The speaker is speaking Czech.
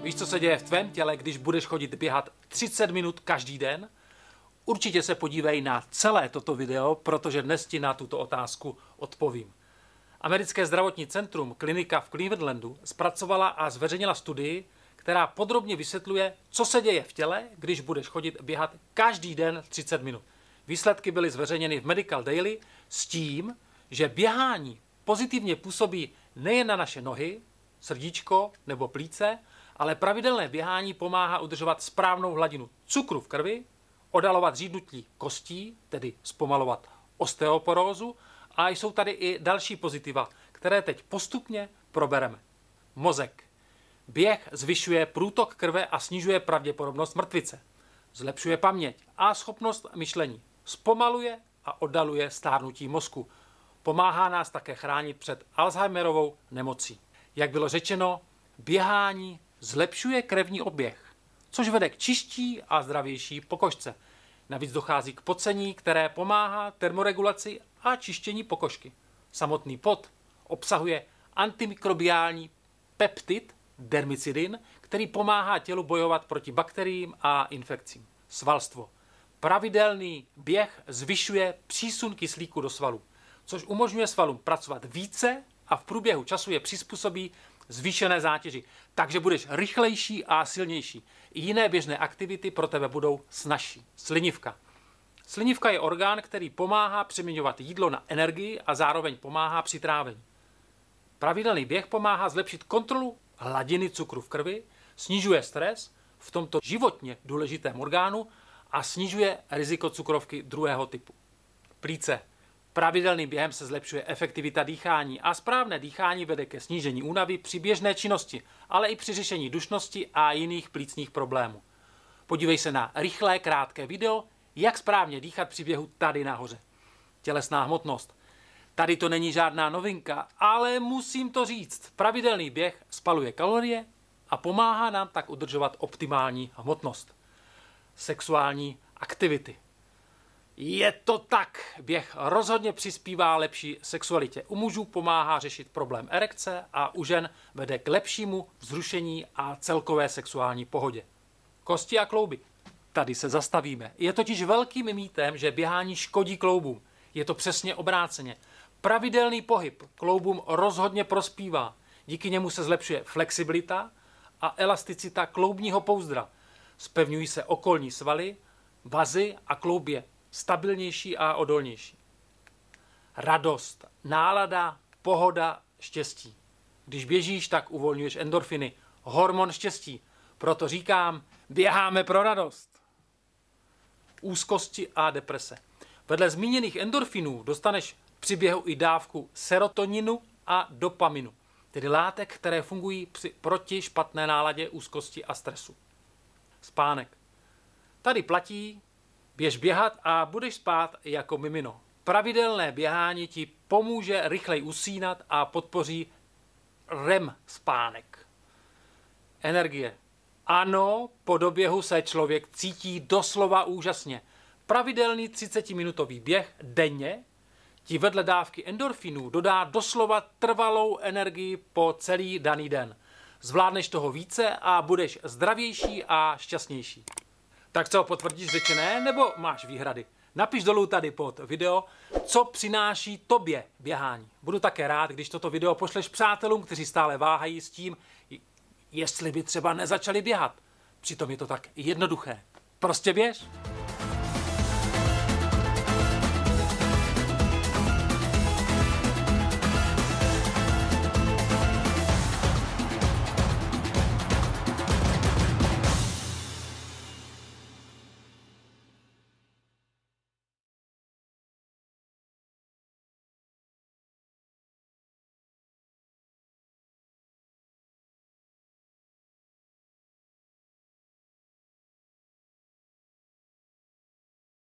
Víš, co se děje v tvém těle, když budeš chodit běhat 30 minut každý den? Určitě se podívej na celé toto video, protože dnes ti na tuto otázku odpovím. Americké zdravotní centrum klinika v Clevelandu zpracovala a zveřejnila studii, která podrobně vysvětluje, co se děje v těle, když budeš chodit běhat každý den 30 minut. Výsledky byly zveřejněny v Medical Daily s tím, že běhání pozitivně působí nejen na naše nohy, srdíčko nebo plíce, ale pravidelné běhání pomáhá udržovat správnou hladinu cukru v krvi, oddalovat řídnutí kostí, tedy zpomalovat osteoporózu, a jsou tady i další pozitiva, které teď postupně probereme. Mozek. Běh zvyšuje průtok krve a snižuje pravděpodobnost mrtvice. Zlepšuje paměť a schopnost myšlení. Zpomaluje a oddaluje stárnutí mozku. Pomáhá nás také chránit před Alzheimerovou nemocí. Jak bylo řečeno, běhání zlepšuje krevní oběh, což vede k čistší a zdravější pokožce. Navíc dochází k pocení, které pomáhá termoregulaci a čištění pokožky. Samotný pot obsahuje antimikrobiální peptid dermicidin, který pomáhá tělu bojovat proti bakteriím a infekcím. Svalstvo. Pravidelný běh zvyšuje přísun kyslíku do svalů, což umožňuje svalům pracovat více a v průběhu času je přizpůsobí zvýšené zátěži, takže budeš rychlejší a silnější. I jiné běžné aktivity pro tebe budou snazší. Slinivka. Slinivka je orgán, který pomáhá přeměňovat jídlo na energii a zároveň pomáhá při trávení. Pravidelný běh pomáhá zlepšit kontrolu hladiny cukru v krvi, snižuje stres v tomto životně důležitém orgánu a snižuje riziko cukrovky druhého typu. Plíce. Pravidelným během se zlepšuje efektivita dýchání a správné dýchání vede ke snížení únavy při běžné činnosti, ale i při řešení dušnosti a jiných plícních problémů. Podívej se na rychlé, krátké video, jak správně dýchat při běhu tady nahoře. Tělesná hmotnost. Tady to není žádná novinka, ale musím to říct. Pravidelný běh spaluje kalorie a pomáhá nám tak udržovat optimální hmotnost. Sexuální aktivity. Je to tak. Běh rozhodně přispívá lepší sexualitě. U mužů pomáhá řešit problém erekce a u žen vede k lepšímu vzrušení a celkové sexuální pohodě. Kosti a klouby. Tady se zastavíme. Je totiž velkým mýtem, že běhání škodí kloubům. Je to přesně obráceně. Pravidelný pohyb kloubům rozhodně prospívá. Díky němu se zlepšuje flexibilita a elasticita kloubního pouzdra. Zpevňují se okolní svaly, vazy a kloub je stabilnější a odolnější. Radost, nálada, pohoda, štěstí. Když běžíš, tak uvolňuješ endorfiny, hormon štěstí. Proto říkám, běháme pro radost. Úzkosti a deprese. Vedle zmíněných endorfinů dostaneš při běhu i dávku serotoninu a dopaminu, tedy látek, které fungují proti špatné náladě, úzkosti a stresu. Spánek. Tady platí, běž běhat a budeš spát jako mimino. Pravidelné běhání ti pomůže rychleji usínat a podpoří REM spánek. Energie. Ano, po doběhu se člověk cítí doslova úžasně. Pravidelný 30-minutový běh denně ti vedle dávky endorfinů dodá doslova trvalou energii po celý daný den. Zvládneš toho více a budeš zdravější a šťastnější. Tak co, potvrdíš řečené, nebo máš výhrady? Napiš dolů tady pod video, co přináší tobě běhání. Budu také rád, když toto video pošleš přátelům, kteří stále váhají s tím, jestli by třeba nezačali běhat. Přitom je to tak jednoduché. Prostě běž!